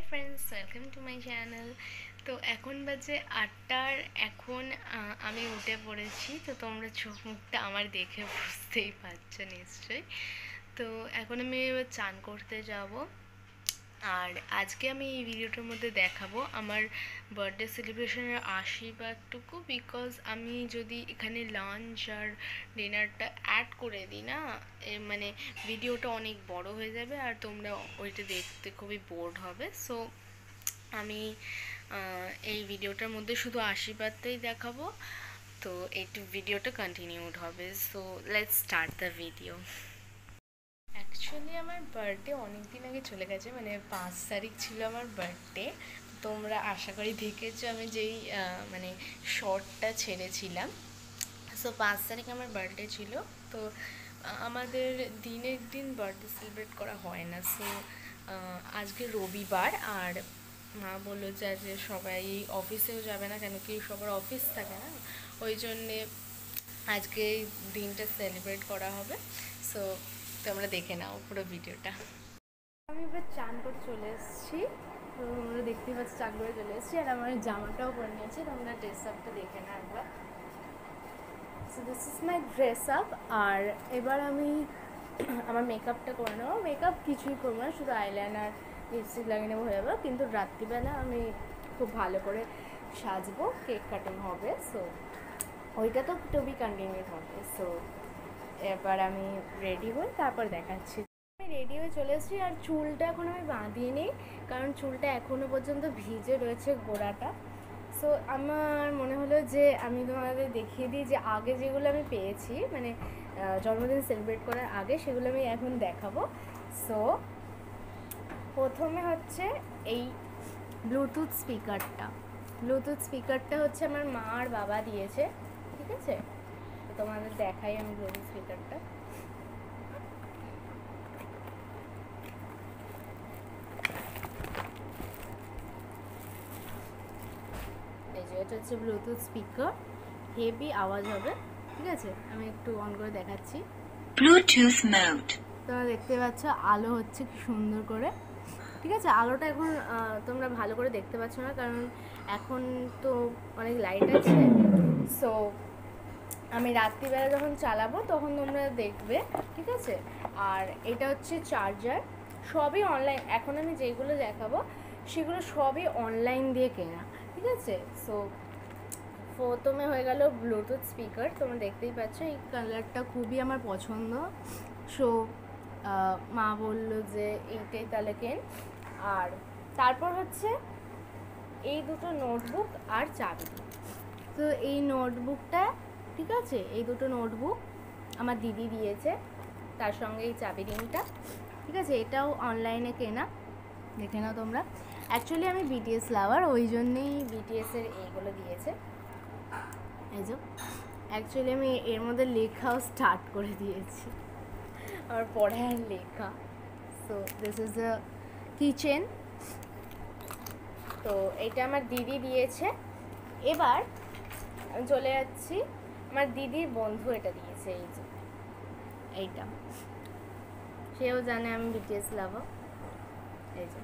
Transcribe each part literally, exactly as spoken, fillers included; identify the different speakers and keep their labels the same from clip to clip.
Speaker 1: Friends, welcome to my channel. তো এখন বাজে আটটার। এখন আহ, আমি উঠে পড়েছি। তো তোমরা চোখ মুখটা আমার দেখে বুঝতেই পারছো নিশ্চয়ই। তো এখন আমি এবার চান করতে যাব। আর আজকে আমি এই ভিডিওটার মধ্যে দেখাবো আমার বার্থডে সেলিব্রেশনের আশীর্বাদটুকু, বিকজ আমি যদি এখানে লাঞ্চ আর ডিনারটা অ্যাড করে দিই না, এ মানে ভিডিওটা অনেক বড় হয়ে যাবে আর তোমরা ওইটা দেখতে খুবই বোর্ড হবে। সো আমি এই ভিডিওটার মধ্যে শুধু আশীর্বাদটাই দেখাবো। তো এই ভিডিওটা কন্টিনিউড হবে। So let's start the video. Actually আমার বার্থডে অনেক দিন আগে চলে গেছে, মানে পাঁচ তারিখ ছিল আমার বার্থডে। তোমরা আশা করি দেখেছো আমি যেই মানে শর্টটা ছেড়েছিলাম। সো পাঁচ তারিখ আমার বার্থডে ছিল। তো আমাদের দিনের দিন বার্থডে সেলিব্রেট করা হয় না। সো আজকে রবিবার, আর মা বললো যে আজকে সবাই অফিসেও যাবে না, কেন কি সবার অফিস থাকে না, ওই জন্যে আজকে এই দিনটা সেলিব্রেট করা হবে। সো তোমরা দেখে নাও পুরো ভিডিওটা। আমি এবার চান করে চলে এসেছি। তো তোমরা দেখতেই পাচ্ছ চান করে চলে এসেছি, আর আমার জামাটাও পরে নিয়েছি। তোমরা ড্রেস আপটা দেখে নাও একবার। So this is my dress up. আর এবার আমি আমার মেকআপটা করে নেবো। মেকআপ কিছুই করবো না, শুধু আইলাইনার লিপস্টিক লাগিয়ে নেবো, হয়ে যাবো। কিন্তু রাত্রিবেলা আমি খুব ভালো করে সাজবো, কেক কাটিং হবে। সো ওইটা তো টু বি কন্টিনিউড হবে। সো এবার আমি রেডি হই, তারপর দেখাচ্ছি। আমি রেডি হয়ে চলে এসেছি, আর চুলটা এখন আমি বাঁধিয়ে নিই, কারণ চুলটা এখনও পর্যন্ত ভিজে রয়েছে গোড়াটা। সো আমার মনে হলো যে আমি তোমাদের দেখিয়ে দিই যে আগে যেগুলো আমি পেয়েছি, মানে জন্মদিন সেলিব্রেট করার আগে, সেগুলো আমি এখন দেখাবো। সো প্রথমে হচ্ছে এই ব্লুটুথ স্পিকারটা। ব্লুটুথ স্পিকারটা হচ্ছে আমার মা আর বাবা দিয়েছে, ঠিক আছে? তো তোমাদের দেখাই আমি ব্লুটুথ স্পিকারটা। এই যে এটা হচ্ছে ব্লুটুথ স্পিকার, হেভি আওয়াজ হবে, ঠিক আছে? আমি একটু অন করে দেখাচ্ছি। Bluetooth mode. তোমরা দেখতে পাচ্ছ আলো হচ্ছে কি সুন্দর করে, ঠিক আছে? আলোটা এখন তোমরা ভালো করে দেখতে পাচ্ছ না, কারণ এখন তো অনেক লাইট আছে। সো আমি রাত্রিবেলা যখন চালাবো তখন তোমরা দেখবে, ঠিক আছে? আর এটা হচ্ছে চার্জার, সবই অনলাইন। এখন আমি যেগুলো দেখাবো সেগুলো সবই অনলাইন দিয়ে কেনা, ঠিক আছে? সো প্রথমে হয়ে গেল ব্লুটুথ স্পিকার। তোমরা দেখতেই পাচ্ছ এই কালারটা খুবই আমার পছন্দ। সো মা বললো যে এইটাই তাহলে কেন। আর তারপর হচ্ছে এই দুটো নোটবুক আর চাবি। তো এই নোটবুকটা, ঠিক আছে, এই দুটো নোটবুক আমার দিদি দিয়েছে, তার সঙ্গে এই চাবি রিংটা, ঠিক আছে? এটাও অনলাইনে কেনা, দেখে নাও তোমরা। অ্যাকচুয়ালি আমি বিটিএস লাভার, ওই জন্যেই বিটিএসের এইগুলো দিয়েছে। এই যে অ্যাকচুয়ালি আমি এর মধ্যে লেখাও স্টার্ট করে দিয়েছি, আমার পড়ার লেখা। So this is the kitchen. তো এটা আমার দিদি দিয়েছে। এবার আমি চলে যাচ্ছি, আমার দিদির বন্ধু এটা দিয়েছে, এই যে এইটা, সেও জানে আমি বিটিএস লাভার। এই যে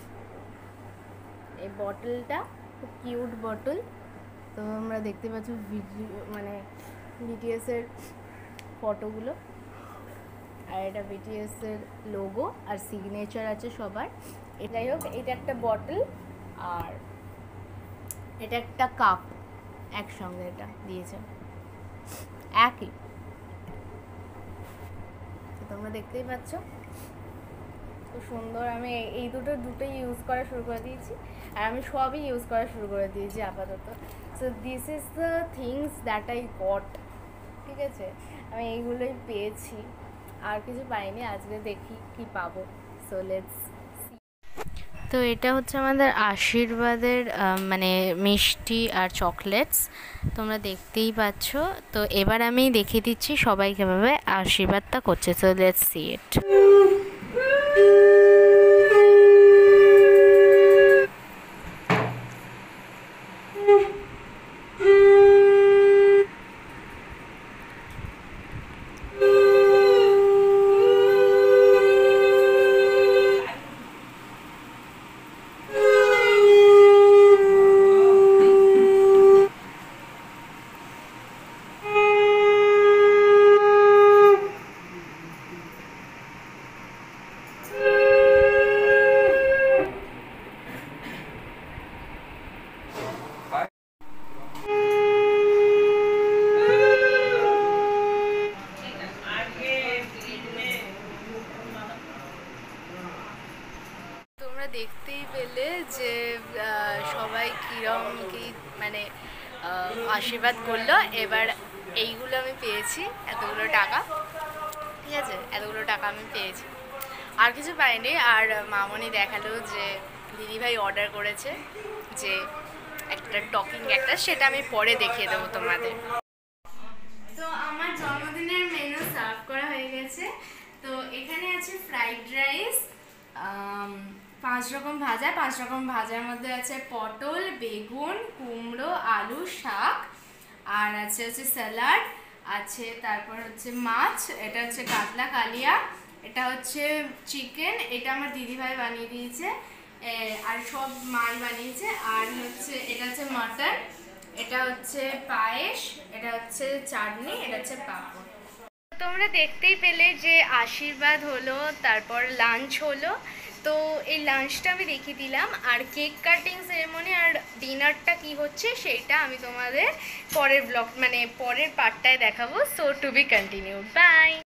Speaker 1: এই বটলটা খুব কিউট বটল। তো আমরা দেখতে পাচ্ছ ভিডিও, মানে বিটিএসের ফটোগুলো, আর এটা বিটিএসের লোগো আর সিগনেচার আছে সবার। এটাই হোক, এটা একটা বটল আর এটা একটা কাপ, একসঙ্গে এটা দিয়েছে, একই। তো তোমরা দেখতেই পাচ্ছ খুব সুন্দর। আমি এই দুটো দুটোই ইউজ করা শুরু করে দিয়েছি, আর আমি সবই ইউজ করা শুরু করে দিয়েছি আপাতত। So this is the things that I got, ঠিক আছে? আমি এইগুলোই পেয়েছি, আর কিছু পাইনি। আজকে দেখি কি পাবো। So let's. তো এটা হচ্ছে আমাদের আশীর্বাদের মানে মিষ্টি আর চকলেটস, তোমরা দেখতেই পাচ্ছ। তো এবার আমি দেখিয়ে দিচ্ছি সবাই কীভাবে আশীর্বাদটা করছে। So let's see it. দেখতেই পেলে যে সবাই কিরম কি মানে আশীর্বাদ করলো। এবার এইগুলো আমি পেয়েছি, এতগুলো টাকা, ঠিক আছে, এতগুলো টাকা আমি পেয়েছি, আর কিছু পাইনি। আর মামনি দেখালো যে দিদিভাই অর্ডার করেছে যে একটা টকিং একটা, সেটা আমি পরে দেখিয়ে দেবো তোমাদের। তো আমার জন্মদিনের মেনু সার্ভ করা হয়ে গেছে। তো এখানে আছে ফ্রাইড রাইস, পাঁচ রকম ভাজা, পাঁচ রকম ভাজার মধ্যে আছে পটল, বেগুন, কুমড়ো, আলু, শাক, আর আছে হচ্ছে স্যালাড আছে, তারপর হচ্ছে মাছ, এটা হচ্ছে কাতলা কালিয়া, এটা হচ্ছে চিকেন, এটা আমার দিদিভাই বানিয়ে দিয়েছে, আর সব মাই বানিয়েছে, আর হচ্ছে এটা হচ্ছে মাটন, এটা হচ্ছে পায়েস, এটা হচ্ছে চাটনি, এটা হচ্ছে পাঁপড়। তোমরা দেখতেই পেলে যে আশীর্বাদ হলো, তারপর লাঞ্চ হলো। তো এই লাঞ্চটা আমি দেখিয়ে দিলাম, আর কেক কাটিং সেরেমনি আর ডিনারটা কি হচ্ছে সেইটা আমি তোমাদের পরের ব্লগ মানে পরের পার্টটায় দেখাবো। So to be continued, by.